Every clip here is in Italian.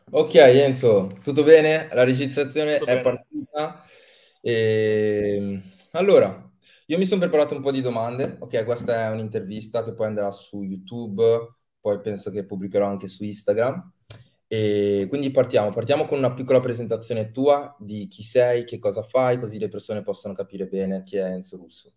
Ok, Enzo, tutto bene? La registrazione Tutto è bene? partita. Allora, io mi sono preparato un po' di domande. Ok, questa è un'intervista che poi andrà su YouTube, poi penso che pubblicherò anche su Instagram. E quindi partiamo con una piccola presentazione tua di chi sei, che cosa fai, così le persone possono capire bene chi è Enzo Russo.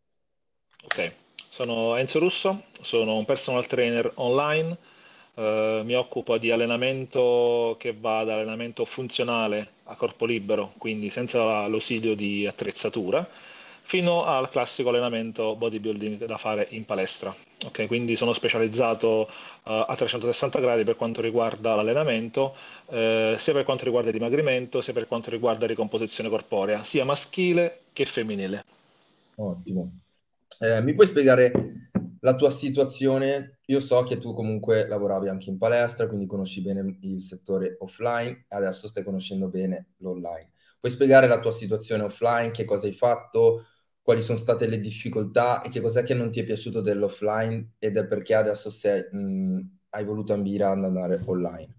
Ok, sono Enzo Russo, sono un personal trainer online, mi occupo di allenamento che va da allenamento funzionale a corpo libero, quindi senza l'ausilio di attrezzatura, fino al classico allenamento bodybuilding da fare in palestra. Ok, quindi sono specializzato a 360 gradi per quanto riguarda l'allenamento, sia per quanto riguarda il dimagrimento, sia per quanto riguarda la ricomposizione corporea, sia maschile che femminile. Ottimo. Mi puoi spiegare la tua situazione? Io so che tu comunque lavoravi anche in palestra, quindi conosci bene il settore offline, adesso stai conoscendo bene l'online. Puoi spiegare la tua situazione offline, che cosa hai fatto, quali sono state le difficoltà e che cos'è che non ti è piaciuto dell'offline ed è perché adesso hai voluto ambire ad andare online?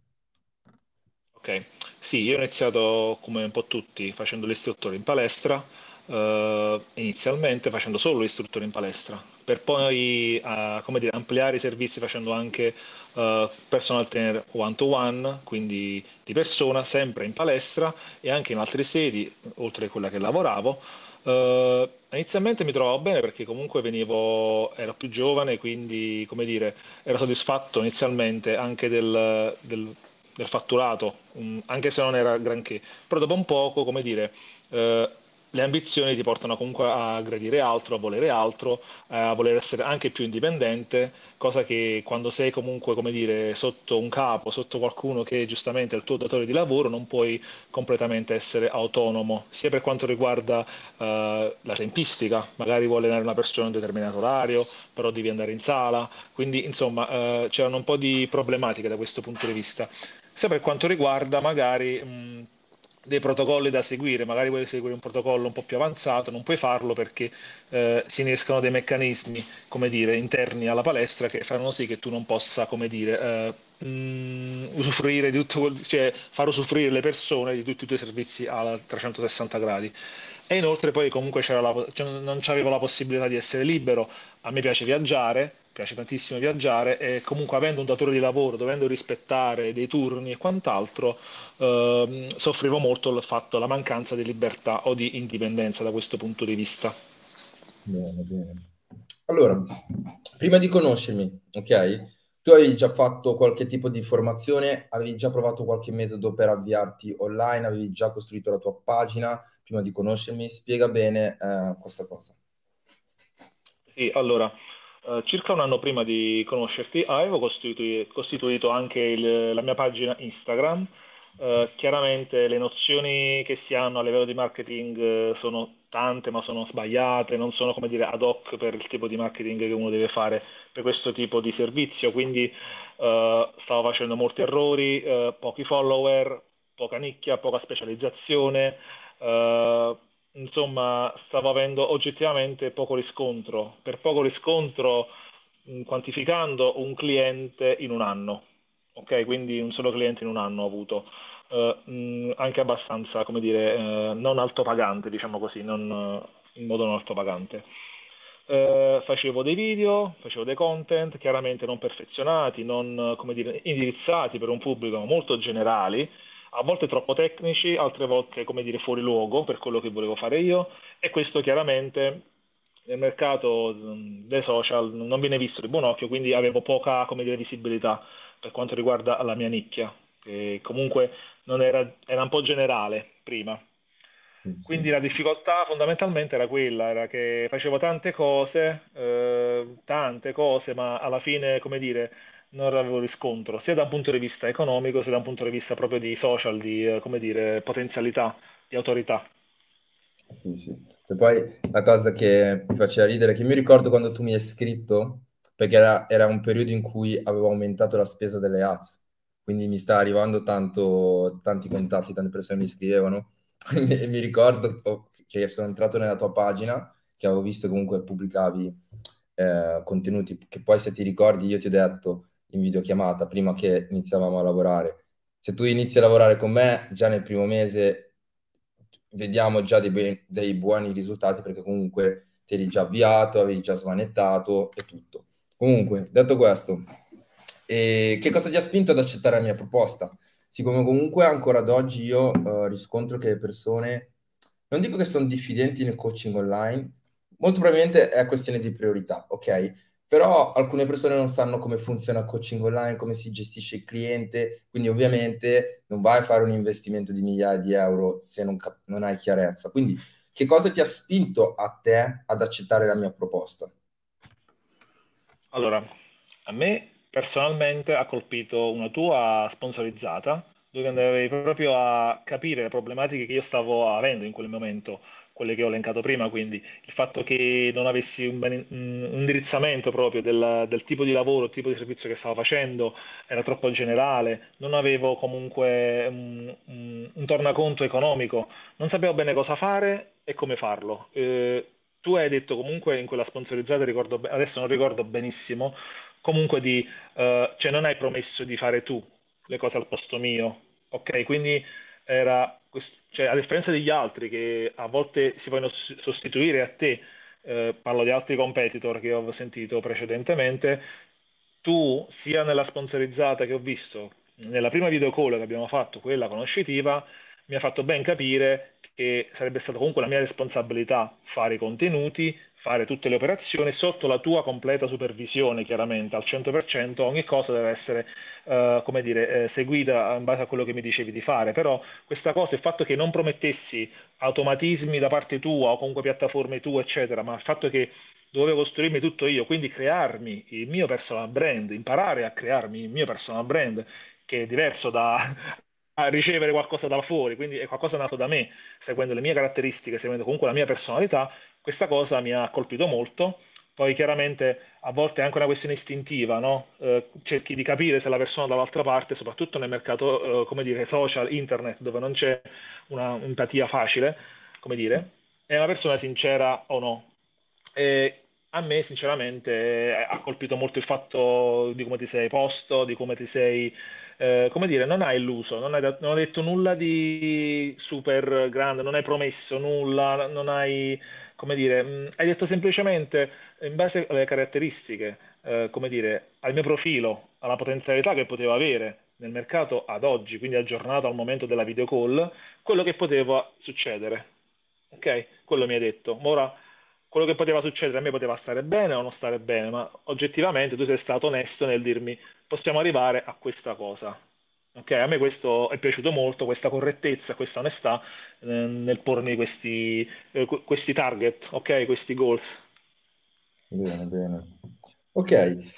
Ok, sì, io ho iniziato come un po' tutti facendo l'istruttore in palestra, inizialmente facendo solo l'istruttore in palestra, per poi come dire, ampliare i servizi facendo anche personal trainer one to one, quindi di persona, sempre in palestra e anche in altre sedi, oltre a quella che lavoravo. Inizialmente mi trovavo bene perché comunque ero più giovane, quindi come dire, ero soddisfatto inizialmente anche del fatturato, anche se non era granché, però dopo un poco, come dire, eh, le ambizioni ti portano comunque a gradire altro, a volere altro, a voler essere anche più indipendente, cosa che quando sei comunque, come dire, sotto un capo, sotto qualcuno che giustamente è il tuo datore di lavoro, non puoi completamente essere autonomo, sia per quanto riguarda la tempistica, magari vuoi allenare una persona in un determinato orario, però devi andare in sala, quindi insomma c'erano un po' di problematiche da questo punto di vista. Sia per quanto riguarda magari dei protocolli da seguire, magari vuoi seguire un protocollo un po' più avanzato, non puoi farlo perché si innescano dei meccanismi, come dire, interni alla palestra che fanno sì che tu non possa, come dire, usufruire di tutto, cioè far usufruire le persone di tutti i tuoi servizi a 360 gradi. E inoltre poi comunque cioè, non c'avevo la possibilità di essere libero. A me piace viaggiare, piace tantissimo viaggiare e comunque avendo un datore di lavoro, dovendo rispettare dei turni e quant'altro, soffrivo molto la mancanza di libertà o di indipendenza da questo punto di vista. Bene, bene. Allora, prima di conoscermi, ok? Tu avevi già fatto qualche tipo di formazione, avevi già provato qualche metodo per avviarti online, avevi già costruito la tua pagina prima di conoscermi. Spiega bene, questa cosa. Sì, allora, circa un anno prima di conoscerti avevo costituito anche la mia pagina Instagram. Chiaramente le nozioni che si hanno a livello di marketing sono tante, ma sono sbagliate, non sono, come dire, ad hoc per il tipo di marketing che uno deve fare per questo tipo di servizio, quindi stavo facendo molti errori, pochi follower, poca nicchia, poca specializzazione. eh, insomma, stavo avendo oggettivamente poco riscontro. Per poco riscontro, quantificando un cliente in un anno. Ok, quindi un solo cliente in un anno ho avuto. Anche abbastanza, come dire, non altopagante, diciamo così, non in modo non altopagante. Facevo dei video, facevo dei content, chiaramente non perfezionati, non, come dire, indirizzati per un pubblico molto generali, a volte troppo tecnici, altre volte, come dire, fuori luogo per quello che volevo fare io, e questo chiaramente nel mercato dei social non viene visto di buon occhio, quindi avevo poca, come dire, visibilità per quanto riguarda la mia nicchia, che comunque non era, era un po' generale prima. Sì, sì. Quindi la difficoltà fondamentalmente era quella, era che facevo tante cose, ma alla fine, come dire, non avevo riscontro, sia da un punto di vista economico, sia da un punto di vista proprio di social, di, come dire, potenzialità, di autorità. Sì, sì. E poi la cosa che mi faceva ridere, è che mi ricordo quando tu mi hai scritto, perché era un periodo in cui avevo aumentato la spesa delle ads, quindi mi sta arrivando tanti contatti, tante persone mi scrivevano, e mi ricordo che sono entrato nella tua pagina, che avevo visto che comunque pubblicavi contenuti, che poi se ti ricordi io ti ho detto in videochiamata, prima che iniziavamo a lavorare, Se tu inizi a lavorare con me, già nel primo mese vediamo già dei buoni risultati, perché comunque ti eri già avviato, avevi già smanettato e tutto. Comunque, detto questo, che cosa ti ha spinto ad accettare la mia proposta? Siccome comunque ancora ad oggi io riscontro che le persone, non dico che sono diffidenti nel coaching online, molto probabilmente è questione di priorità, ok? Però alcune persone non sanno come funziona il coaching online, come si gestisce il cliente, quindi ovviamente non vai a fare un investimento di migliaia di euro se non hai chiarezza. Quindi che cosa ti ha spinto a te ad accettare la mia proposta? Allora, a me personalmente ha colpito una tua sponsorizzata, dove andavi proprio a capire le problematiche che io stavo avendo in quel momento, quelle che ho elencato prima, quindi il fatto che non avessi un indirizzamento proprio del tipo di lavoro, il tipo di servizio che stavo facendo, era troppo generale, non avevo comunque un tornaconto economico, non sapevo bene cosa fare e come farlo. Tu hai detto comunque in quella sponsorizzata, adesso non ricordo benissimo, comunque cioè non hai promesso di fare tu le cose al posto mio, ok? Quindi cioè, a differenza degli altri che a volte si vogliono sostituire a te, parlo di altri competitor che ho sentito precedentemente, tu sia nella sponsorizzata che ho visto, nella prima video call che abbiamo fatto, quella conoscitiva, mi ha fatto ben capire che sarebbe stata comunque la mia responsabilità fare i contenuti, fare tutte le operazioni sotto la tua completa supervisione, chiaramente al 100%, ogni cosa deve essere, come dire, seguita in base a quello che mi dicevi di fare, però questa cosa, il fatto che non promettessi automatismi da parte tua o comunque piattaforme tue, eccetera, ma il fatto che dovevo costruirmi tutto io, quindi crearmi il mio personal brand, imparare a crearmi il mio personal brand, che è diverso da a ricevere qualcosa da fuori, quindi è qualcosa nato da me, seguendo le mie caratteristiche, seguendo comunque la mia personalità, questa cosa mi ha colpito molto. Poi chiaramente a volte è anche una questione istintiva, no? Cerchi di capire se la persona dall'altra parte, soprattutto nel mercato, come dire, social, internet, dove non c'è una empatia facile, come dire, è una persona sincera o no. E a me, sinceramente, ha colpito molto il fatto di come ti sei posto, di come ti sei, come dire, non hai illuso, non hai detto nulla di super grande, non hai promesso nulla, non hai, come dire, hai detto semplicemente in base alle caratteristiche, come dire, al mio profilo, alla potenzialità che potevo avere nel mercato ad oggi, quindi aggiornato al momento della video call, quello che poteva succedere. Ok? Quello mi hai detto. Ma ora, quello che poteva succedere a me poteva stare bene o non stare bene, ma oggettivamente tu sei stato onesto nel dirmi possiamo arrivare a questa cosa. Ok? A me questo è piaciuto molto, questa correttezza, questa onestà nel pormi questi target, ok? Questi goals. Bene, bene. Ok.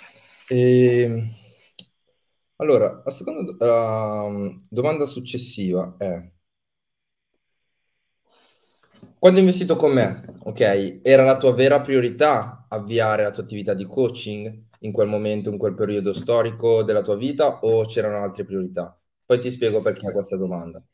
Ehm, allora, la seconda domanda successiva è: quando hai investito con me, ok, era la tua vera priorità avviare la tua attività di coaching in quel momento, in quel periodo storico della tua vita, o c'erano altre priorità? Poi ti spiego perché questa domanda.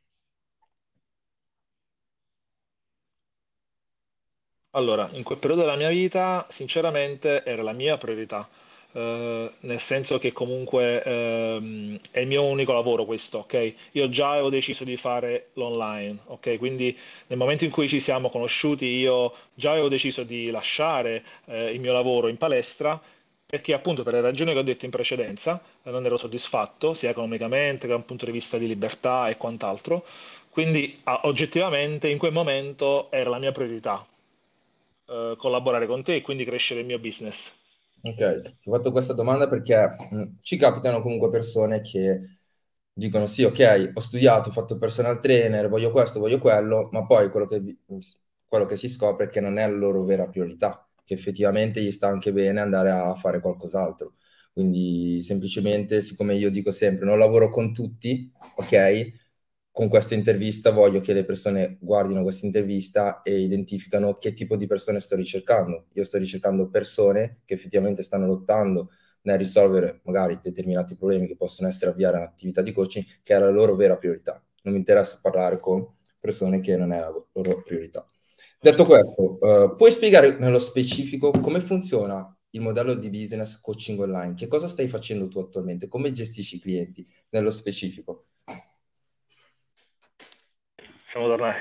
Allora, in quel periodo della mia vita, sinceramente, era la mia priorità, nel senso che comunque è il mio unico lavoro questo, ok? Io già avevo deciso di fare l'online, ok? Quindi nel momento in cui ci siamo conosciuti, io già avevo deciso di lasciare il mio lavoro in palestra, perché appunto per le ragioni che ho detto in precedenza, non ero soddisfatto, sia economicamente che da un punto di vista di libertà e quant'altro. Quindi oggettivamente in quel momento era la mia priorità collaborare con te e quindi crescere il mio business. Ok, ti ho fatto questa domanda perché ci capitano comunque persone che dicono sì, ok, ho studiato, ho fatto personal trainer, voglio questo, voglio quello, ma poi quello che si scopre è che non è la loro vera priorità, che effettivamente gli sta anche bene andare a fare qualcos'altro. Quindi semplicemente, siccome io dico sempre, non lavoro con tutti, ok? Con questa intervista voglio che le persone guardino questa intervista e identificano che tipo di persone sto ricercando. Io sto ricercando persone che effettivamente stanno lottando nel risolvere magari determinati problemi che possono essere avviare un'attività di coaching, che è la loro vera priorità. Non mi interessa parlare con persone che non è la loro priorità. Detto Certo. questo, puoi spiegare nello specifico come funziona il modello di business coaching online? Che cosa stai facendo tu attualmente? Come gestisci i clienti nello specifico? possiamo tornare.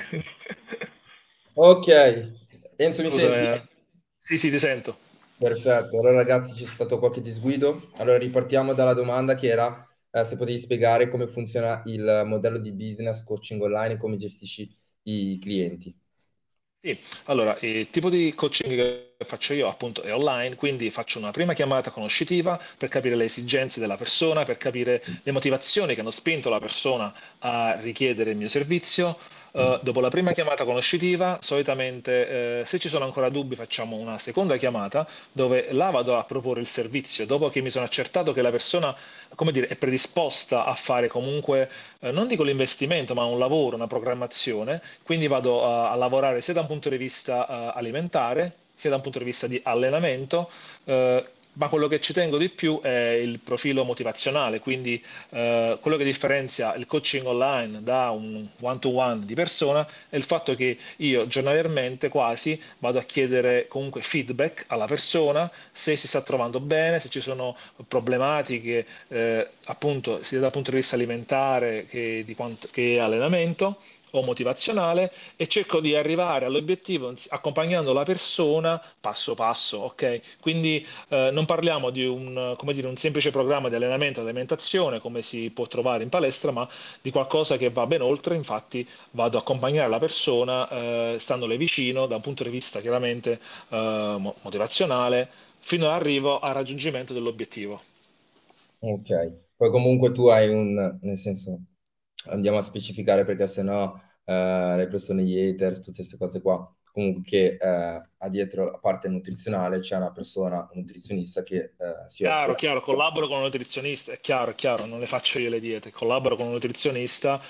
Ok, Enzo, mi Scusa, senti? sì, sì, ti sento. Perfetto, allora ragazzi c'è stato qualche disguido. Allora ripartiamo dalla domanda che era se potevi spiegare come funziona il modello di business coaching online e come gestisci i clienti. Sì, allora, il tipo di coaching che faccio io appunto è online, quindi faccio una prima chiamata conoscitiva per capire le esigenze della persona, per capire le motivazioni che hanno spinto la persona a richiedere il mio servizio. Dopo la prima chiamata conoscitiva, solitamente se ci sono ancora dubbi facciamo una seconda chiamata dove là vado a proporre il servizio, dopo che mi sono accertato che la persona, come dire, è predisposta a fare comunque, non dico l'investimento, ma un lavoro, una programmazione, quindi vado a lavorare sia da un punto di vista alimentare, sia da un punto di vista di allenamento, ma quello che ci tengo di più è il profilo motivazionale, quindi quello che differenzia il coaching online da un one-to-one di persona è il fatto che io giornaliерmente quasi vado a chiedere comunque feedback alla persona se si sta trovando bene, se ci sono problematiche appunto sia dal punto di vista alimentare che allenamento o motivazionale e cerco di arrivare all'obiettivo accompagnando la persona passo passo, ok? Quindi non parliamo di un, come dire, un semplice programma di allenamento e alimentazione come si può trovare in palestra, ma di qualcosa che va ben oltre. Infatti, vado a accompagnare la persona, standole vicino da un punto di vista chiaramente motivazionale, fino all'arrivo al raggiungimento dell'obiettivo. Ok, poi comunque tu hai nel senso, andiamo a specificare perché sennò le persone, gli haters, tutte queste cose qua, comunque che ha dietro la parte nutrizionale c'è una persona, un nutrizionista che si Chiaro, occupa. chiaro, collaboro con un nutrizionista, è chiaro, non le faccio io le diete, collaboro con un nutrizionista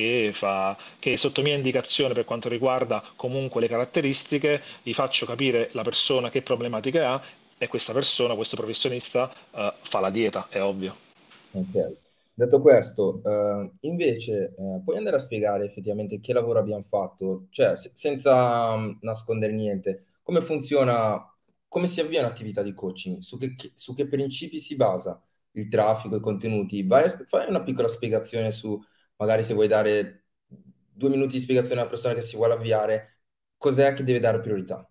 che sotto mia indicazione per quanto riguarda comunque le caratteristiche, gli faccio capire la persona che problematiche ha e questa persona, questo professionista, fa la dieta, è ovvio. Ok. Detto questo, invece, puoi andare a spiegare effettivamente che lavoro abbiamo fatto, cioè senza nascondere niente, come funziona, come si avvia un'attività di coaching, su che principi si basa il traffico, i contenuti. Fai una piccola spiegazione su, magari se vuoi dare 2 minuti di spiegazione a una persona che si vuole avviare, cos'è che deve dare priorità.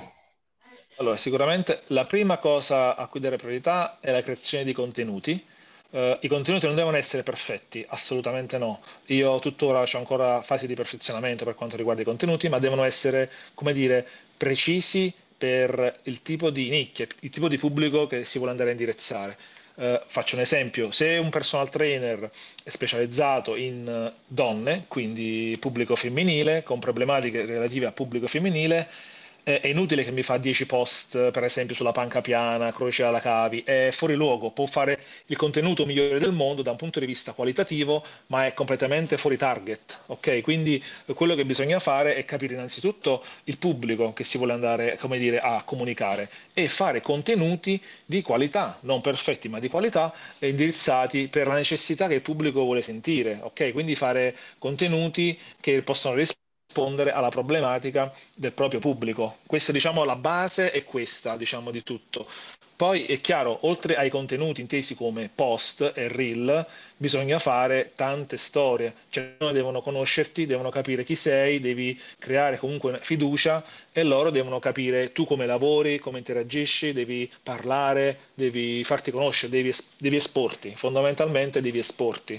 Allora, sicuramente la prima cosa a cui dare priorità è la creazione di contenuti. I contenuti non devono essere perfetti, assolutamente no. Io tuttora ho ancora fasi di perfezionamento per quanto riguarda i contenuti, ma devono essere, come dire, precisi per il tipo di nicchia, il tipo di pubblico che si vuole andare a indirizzare. Faccio un esempio, se un personal trainer è specializzato in donne, quindi pubblico femminile, con problematiche relative a pubblico femminile, è inutile che mi fa 10 post, per esempio, sulla panca piana, croce alla cavi, è fuori luogo, può fare il contenuto migliore del mondo da un punto di vista qualitativo, ma è completamente fuori target, ok? Quindi quello che bisogna fare è capire innanzitutto il pubblico che si vuole andare, come dire, a comunicare e fare contenuti di qualità, non perfetti, ma di qualità, indirizzati per la necessità che il pubblico vuole sentire, ok? Quindi fare contenuti che possono rispondere alla problematica del proprio pubblico. Questa, diciamo, la base è questa, diciamo, di tutto. Poi è chiaro, oltre ai contenuti intesi come post e reel, bisogna fare tante storie, cioè loro devono conoscerti, devono capire chi sei, devi creare comunque fiducia e loro devono capire tu come lavori, come interagisci, devi parlare, devi farti conoscere, devi esporti, fondamentalmente devi esporti.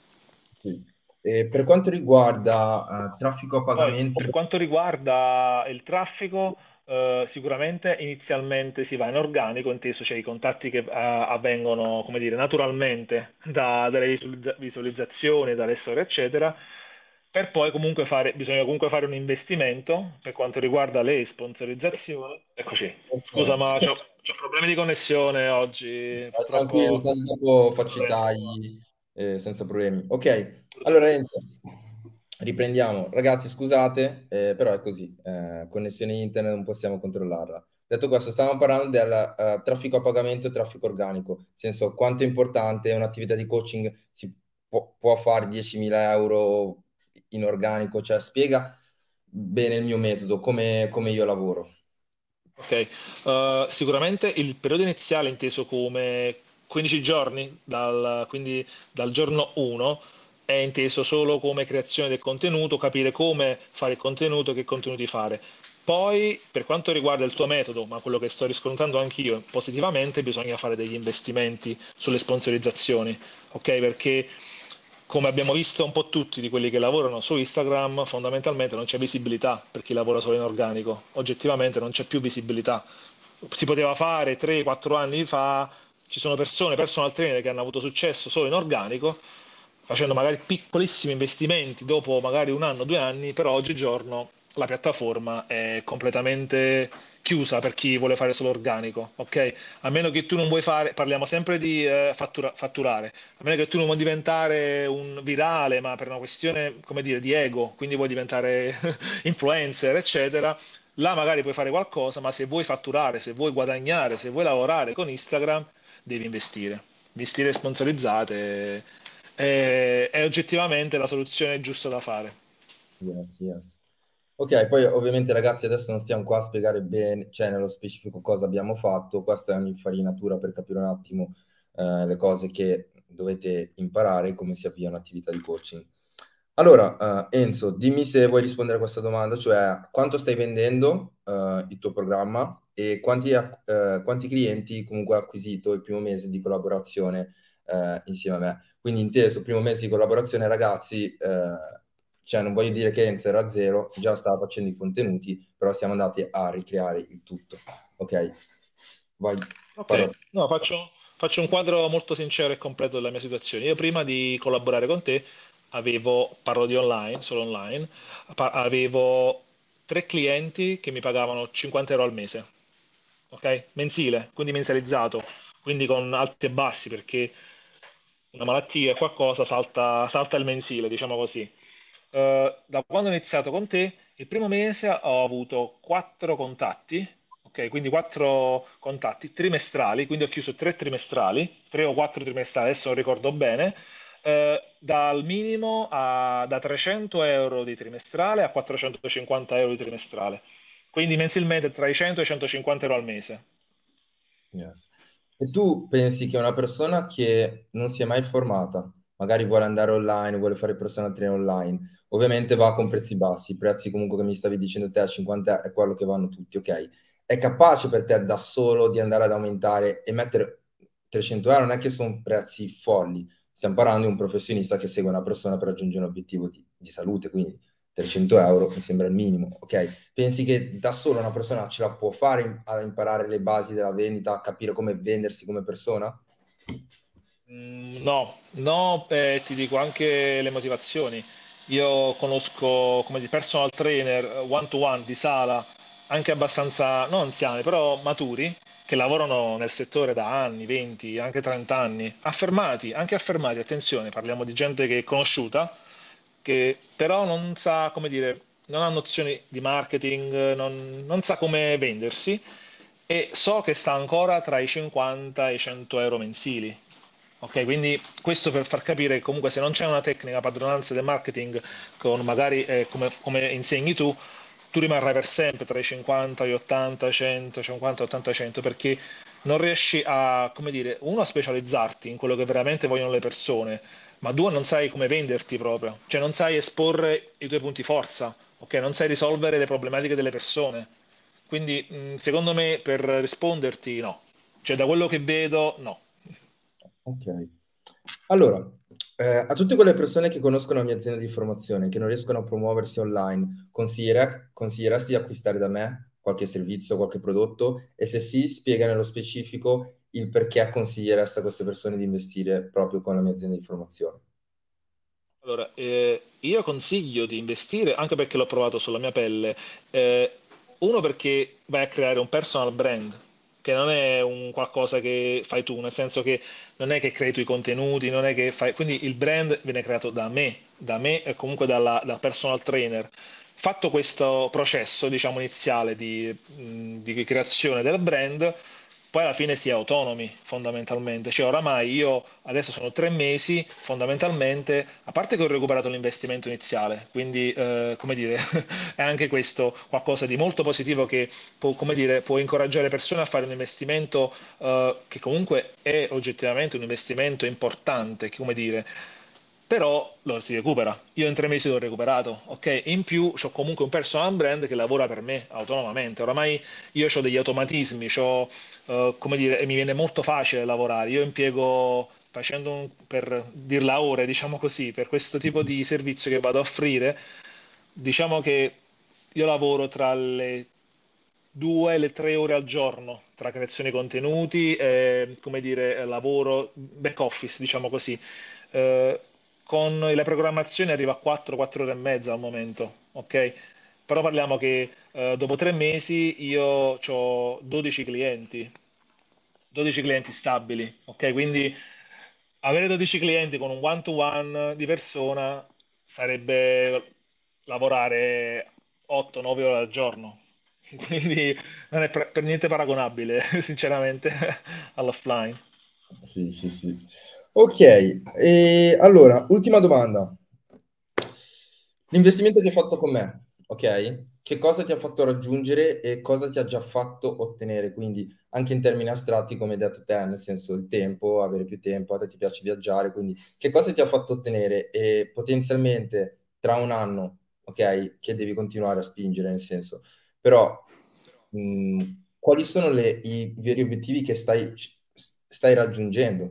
Sì. E per quanto riguarda traffico a Poi, pagamento, per quanto riguarda il traffico, sicuramente inizialmente si va in organico, inteso cioè i contatti che avvengono, come dire, naturalmente dalle visualizzazioni, dalle storie, eccetera, per poi comunque bisogna comunque fare un investimento per quanto riguarda le sponsorizzazioni. Eccoci, scusa, ok. ma c'ho problemi di connessione oggi, Tranquillo, purtroppo. tanto dopo faccio i Scusami. tagli senza problemi. Ok, allora Enzo, riprendiamo. Ragazzi, scusate, però è così. Connessione internet non possiamo controllarla. Detto questo, stavamo parlando del traffico a pagamento e traffico organico, nel senso quanto è importante un'attività di coaching, può fare 10.000 euro in organico, cioè spiega bene il mio metodo, come io lavoro. Ok, sicuramente il periodo iniziale inteso come 15 giorni, quindi dal giorno 1, è inteso solo come creazione del contenuto, capire come fare il contenuto, che contenuti fare. Poi, per quanto riguarda il tuo metodo, ma quello che sto riscontrando anch'io positivamente, bisogna fare degli investimenti sulle sponsorizzazioni, ok? Perché come abbiamo visto un po' tutti di quelli che lavorano su Instagram, fondamentalmente non c'è visibilità per chi lavora solo in organico. Oggettivamente non c'è più visibilità. Si poteva fare 3-4 anni fa, ci sono persone, personal trainer che hanno avuto successo solo in organico, facendo magari piccolissimi investimenti dopo magari un anno, 2 anni, però oggigiorno la piattaforma è completamente chiusa per chi vuole fare solo organico, ok? A meno che tu non vuoi fare, parliamo sempre di fatturare, a meno che tu non vuoi diventare un virale, ma per una questione, come dire, di ego, quindi vuoi diventare influencer, eccetera, là magari puoi fare qualcosa, ma se vuoi fatturare, se vuoi guadagnare, se vuoi lavorare con Instagram, devi investire. Investire sponsorizzate è oggettivamente la soluzione giusta da fare. Yes, yes. Ok, poi ovviamente ragazzi adesso non stiamo qua a spiegare bene, cioè nello specifico cosa abbiamo fatto, questa è un'infarinatura per capire un attimo le cose che dovete imparare e come si avvia un'attività di coaching. Allora, Enzo, dimmi se vuoi rispondere a questa domanda, cioè quanto stai vendendo il tuo programma e quanti clienti comunque hai acquisito il primo mese di collaborazione insieme a me. Quindi inteso, primo mese di collaborazione, ragazzi, cioè non voglio dire che Enzo era a zero, già stava facendo i contenuti, però siamo andati a ricreare il tutto. Ok, vai, parola. Ok, no, faccio un quadro molto sincero e completo della mia situazione. Io prima di collaborare con te parlo di online, solo online, avevo 3 clienti che mi pagavano 50 euro al mese, ok? Mensile, quindi mensilizzato, quindi con alti e bassi perché una malattia e qualcosa salta il mensile, diciamo così. Da quando ho iniziato con te, il primo mese ho avuto 4 contatti, ok? Quindi 4 contatti trimestrali, quindi ho chiuso 3 trimestrali, 3 o 4 trimestrali, adesso non ricordo bene, dal minimo da 300 euro di trimestrale a 450 euro di trimestrale. Quindi mensilmente tra i 100 e i 150 euro al mese. Yes. E tu pensi che una persona che non si è mai formata, magari vuole andare online, vuole fare personal trainer online, ovviamente va con prezzi bassi, i prezzi comunque che mi stavi dicendo te a 50 è quello che vanno tutti, ok? È capace per te da solo di andare ad aumentare e mettere 300 euro? Non è che sono prezzi folli, stiamo parlando di un professionista che segue una persona per raggiungere un obiettivo di salute, quindi 300 euro mi sembra il minimo, ok? Pensi che da sola una persona ce la può fare a imparare le basi della vendita, a capire come vendersi come persona? No, no, ti dico anche le motivazioni. Io conosco come di personal trainer one to one di sala, anche abbastanza, non anziani, però maturi, che lavorano nel settore da anni, 20, anche 30 anni, anche affermati, attenzione, parliamo di gente che è conosciuta, che però non sa, come dire, non ha nozioni di marketing, non sa come vendersi e so che sta ancora tra i 50 e i 100 euro mensili. Ok, quindi questo per far capire che comunque se non c'è una tecnica padronanza del marketing con magari come insegni tu rimarrai per sempre tra i 50, gli 80, 100, 50, 80, 100 perché non riesci a, come dire, uno a specializzarti in quello che veramente vogliono le persone, ma due non sai come venderti proprio, cioè non sai esporre i tuoi punti forza, ok? Non sai risolvere le problematiche delle persone. Quindi, secondo me, per risponderti, no. Cioè, da quello che vedo, no. Ok. Allora, a tutte quelle persone che conoscono la mia azienda di formazione, che non riescono a promuoversi online, consiglieresti di acquistare da me qualche servizio, qualche prodotto? E se sì, spiega nello specifico il perché consiglieresti a queste persone di investire proprio con la mia azienda di formazione. Allora, io consiglio di investire anche perché l'ho provato sulla mia pelle. Uno perché vai a creare un personal brand, che non è un qualcosa che fai tu, nel senso che non è che crei tu i contenuti, non è che fai. Quindi il brand viene creato da me e comunque dal personal trainer. Fatto questo processo, diciamo, iniziale di creazione del brand, poi alla fine si è autonomi fondamentalmente. Cioè, oramai io adesso sono 3 mesi, fondamentalmente, a parte che ho recuperato l'investimento iniziale, quindi come dire, è anche questo qualcosa di molto positivo che può, come dire, può incoraggiare persone a fare un investimento che comunque è oggettivamente un investimento importante, che, come dire. però lo si recupera. Io in 3 mesi l'ho recuperato, ok? In più ho comunque un personal brand che lavora per me autonomamente. Oramai io ho degli automatismi, come dire, e mi viene molto facile lavorare. Io impiego, per dirla a ore, diciamo così, per questo tipo di servizio che vado a offrire, diciamo che io lavoro tra le 2 e le 3 ore al giorno tra creazione di contenuti e, come dire, lavoro back office, diciamo così. Eh, con la programmazione arriva a 4 ore e mezza al momento, ok? Però parliamo che dopo 3 mesi io ho 12 clienti stabili, ok? Quindi avere 12 clienti con un one-to-one di persona sarebbe lavorare 8-9 ore al giorno. Quindi non è per niente paragonabile, sinceramente, all'offline. Sì, sì, sì. Ok, e allora, ultima domanda. L'investimento che hai fatto con me, ok? Che cosa ti ha fatto raggiungere e cosa ti ha già fatto ottenere? Quindi anche in termini astratti, come hai detto te, nel senso il tempo, avere più tempo, a te ti piace viaggiare, quindi che cosa ti ha fatto ottenere e potenzialmente tra un anno, ok, che devi continuare a spingere, nel senso, però quali sono i veri obiettivi che stai raggiungendo?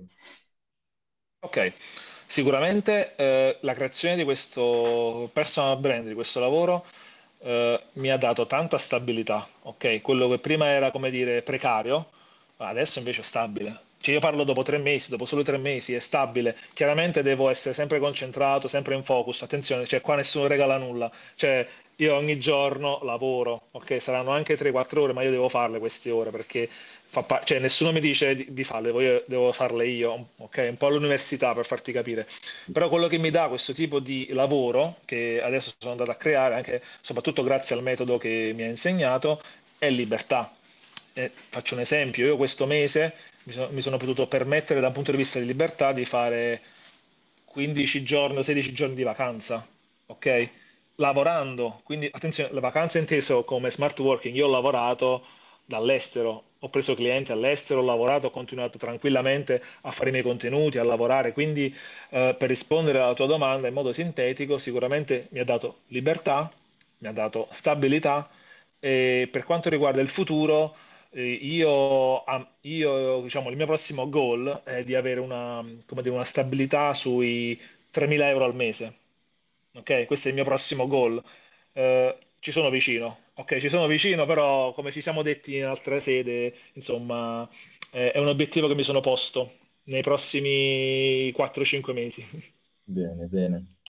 Ok, sicuramente la creazione di questo personal brand, di questo lavoro, mi ha dato tanta stabilità. Ok, quello che prima era, come dire, precario, adesso invece è stabile. Cioè io parlo dopo 3 mesi, dopo solo 3 mesi è stabile. Chiaramente devo essere sempre concentrato, sempre in focus. Attenzione, cioè qua nessuno regala nulla. Cioè io ogni giorno lavoro, ok? Saranno anche 3-4 ore, ma io devo farle queste ore perché cioè, nessuno mi dice di farle, poi io devo farle io, ok? Un po' all'università per farti capire. Però quello che mi dà questo tipo di lavoro, che adesso sono andato a creare, anche soprattutto grazie al metodo che mi ha insegnato, è libertà. Faccio un esempio, io questo mese mi sono potuto permettere da un punto di vista di libertà di fare 15 giorni o 16 giorni di vacanza, ok? Lavorando, quindi attenzione, le vacanze inteso come smart working, io ho lavorato dall'estero, ho preso clienti all'estero, ho lavorato, ho continuato tranquillamente a fare i miei contenuti, a lavorare, quindi per rispondere alla tua domanda in modo sintetico, sicuramente mi ha dato libertà, mi ha dato stabilità e per quanto riguarda il futuro, diciamo, il mio prossimo goal è di avere come dire, una stabilità sui 3.000 euro al mese. Ok, questo è il mio prossimo goal. Ci sono vicino. Ok, ci sono vicino, però come ci siamo detti in altre sede, insomma, è un obiettivo che mi sono posto nei prossimi 4-5 mesi. Bene, bene.